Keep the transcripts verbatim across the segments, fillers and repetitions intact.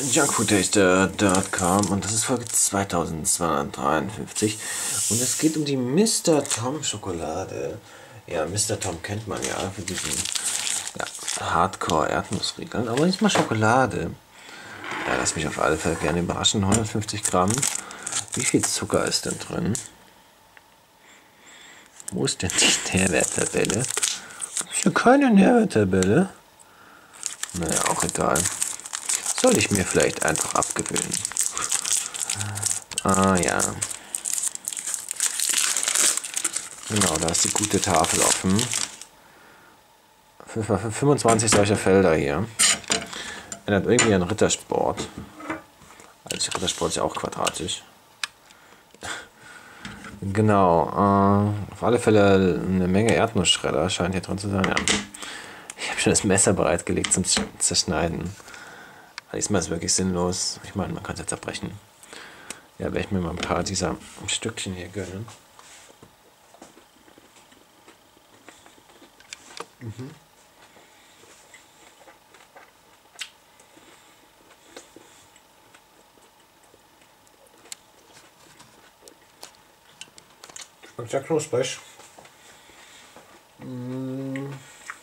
junkfoodtaster punkt com und das ist Folge zweitausendzweihundertdreiundfünfzig und es geht um die Mister Tom Schokolade. Ja, Mister Tom kennt man ja für diesen ja, Hardcore-Erdnussriegeln, aber nicht mal Schokolade. Ja, lass mich auf alle Fälle gerne überraschen. hundertfünfzig Gramm. Wie viel Zucker ist denn drin? Wo ist denn die Nährwerttabelle? Ist hier keine Nährwerttabelle? Naja, auch egal. Soll ich mir vielleicht einfach abgewöhnen. Ah ja. Genau, da ist die gute Tafel offen. fünfundzwanzig solcher Felder hier. Erinnert irgendwie an Rittersport. Also Rittersport ist ja auch quadratisch. Genau. Äh, auf alle Fälle eine Menge Erdnussschredder scheint hier drin zu sein. Ja. Ich habe schon das Messer bereitgelegt zum Zerschneiden. Diesmal ist es wirklich sinnlos. Ich meine, man kann es jetzt zerbrechen. Ja, werde ich mir mal ein paar dieser Stückchen hier gönnen. Mhm. Schmeckt sehr knusprig. Mm.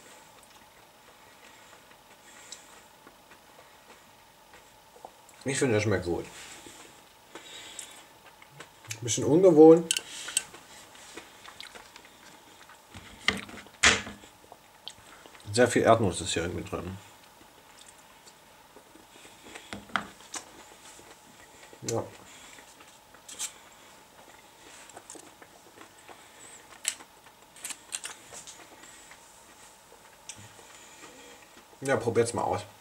Ich finde, das schmeckt gut. Ein bisschen ungewohnt. Sehr viel Erdnuss ist hier irgendwie drin. Ja. Ja, probiert's mal aus.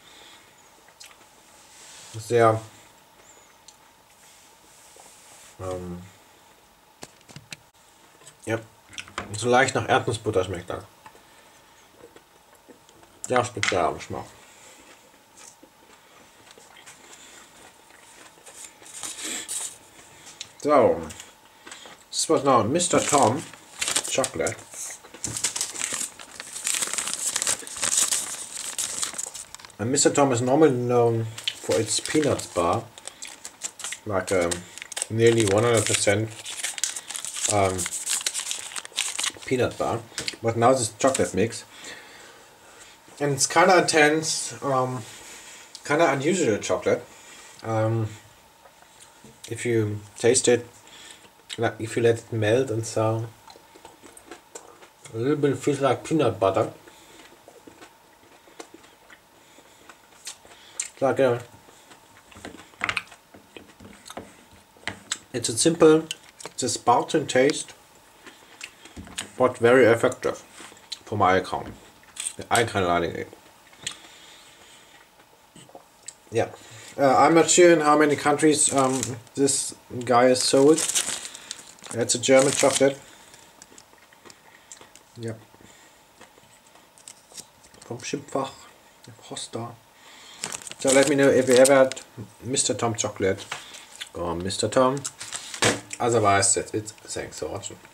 Sehr ähm, ja, so leicht nach Erdnussbutter schmeckt das. Ja, speziell am Geschmack. So, this was now Mister Tom chocolate. And Mister Tom is normally known for its peanuts bar, like um, nearly one hundred percent um, peanut bar, but now this chocolate mix, and it's kind of intense, um, kind of unusual chocolate. Um, if you taste it, like if you let it melt and so, a little bit feels like peanut butter. It's like a It's a simple, it's a Spartan taste, but very effective for my account. I kind of like it. Yeah, uh, I'm not sure in how many countries um, this guy is sold. It's a German chocolate. Yeah. Vom Schimpfach, Hosta. So let me know if you ever had Mister Tom chocolate or Mister Tom. Otherwise, that's it. Thanks for watching.